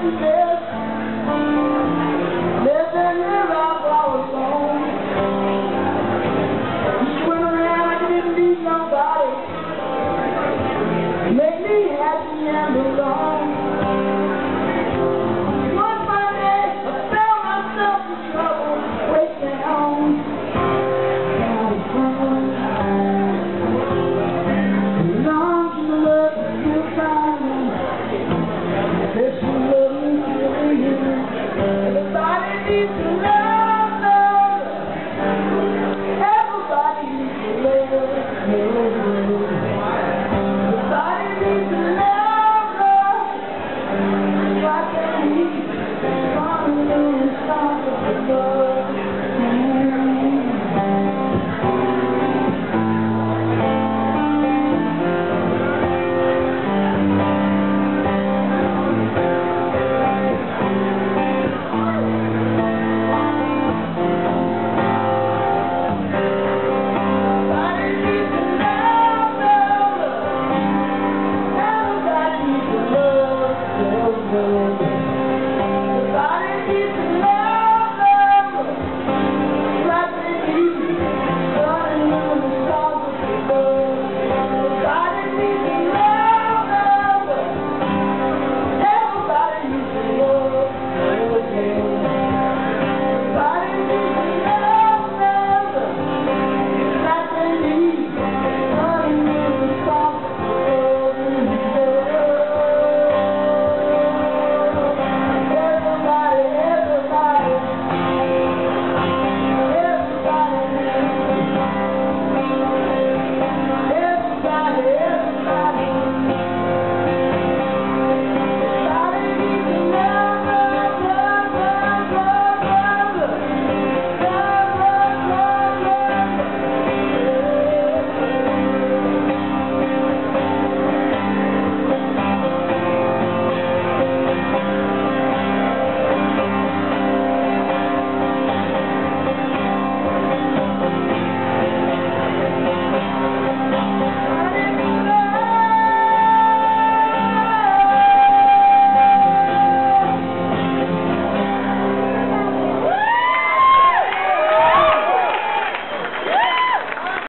the best. Lived and lived out all alone. Just went around, I didn't need nobody. Made me happy and alone. One fine day, I found myself in trouble, waiting home. Got a phone. Belongs to the love that's still finding. There's some love in you. Everybody needs to love.